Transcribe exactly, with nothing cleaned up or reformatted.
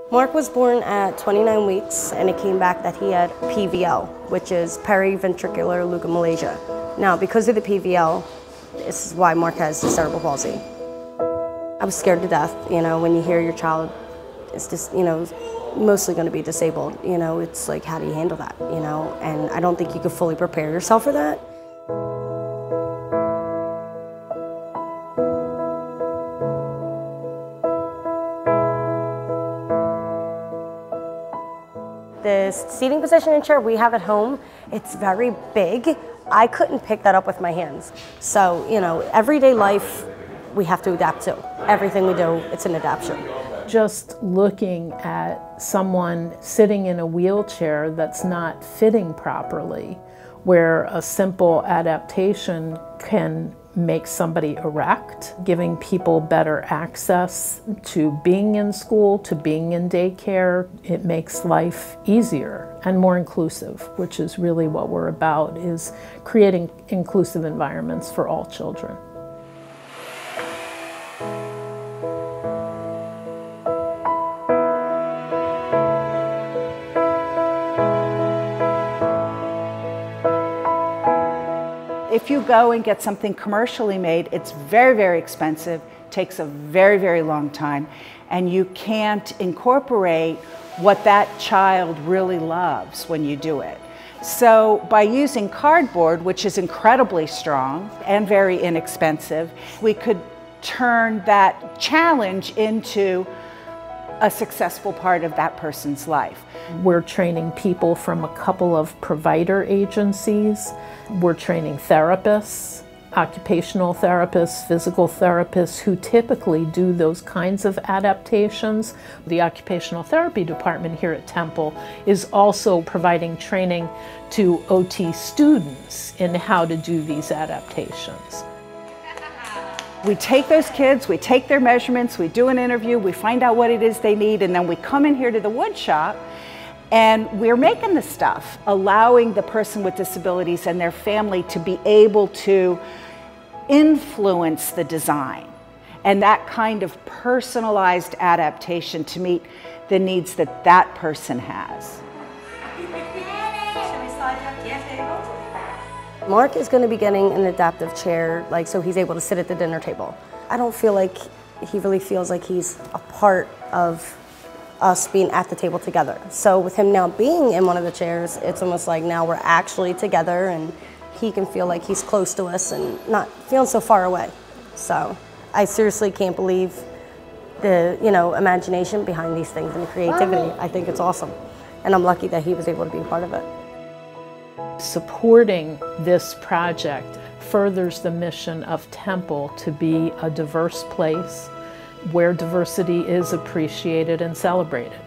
Mark was born at twenty-nine weeks, and it came back that he had P V L, which is periventricular leukomalacia. Now, because of the P V L, this is why Mark has the cerebral palsy. I was scared to death, you know, when you hear your child is just, you know, mostly going to be disabled. You know, it's like, how do you handle that, you know? And I don't think you could fully prepare yourself for that. The seating position and chair we have at home, it's very big. I couldn't pick that up with my hands. So, you know, everyday life, we have to adapt to. Everything we do, it's an adaptation. Just looking at someone sitting in a wheelchair that's not fitting properly, where a simple adaptation can make somebody erect, giving people better access to being in school, to being in daycare. It makes life easier and more inclusive, which is really what we're about, is creating inclusive environments for all children. If you go and get something commercially made, it's very, very expensive, takes a very, very long time, and you can't incorporate what that child really loves when you do it. So by using cardboard, which is incredibly strong and very inexpensive, we could turn that challenge into a successful part of that person's life. We're training people from a couple of provider agencies. We're training therapists, occupational therapists, physical therapists who typically do those kinds of adaptations. The occupational therapy department here at Temple is also providing training to O T students in how to do these adaptations. We take those kids, we take their measurements, we do an interview, we find out what it is they need, and then we come in here to the wood shop and we're making the stuff, allowing the person with disabilities and their family to be able to influence the design and that kind of personalized adaptation to meet the needs that that person has. Mark is going to be getting an adaptive chair, like, so he's able to sit at the dinner table. I don't feel like he really feels like he's a part of us being at the table together. So with him now being in one of the chairs, it's almost like now we're actually together and he can feel like he's close to us and not feeling so far away. So I seriously can't believe the, you know, imagination behind these things and the creativity. I think it's awesome. And I'm lucky that he was able to be a part of it. Supporting this project furthers the mission of Temple to be a diverse place where diversity is appreciated and celebrated.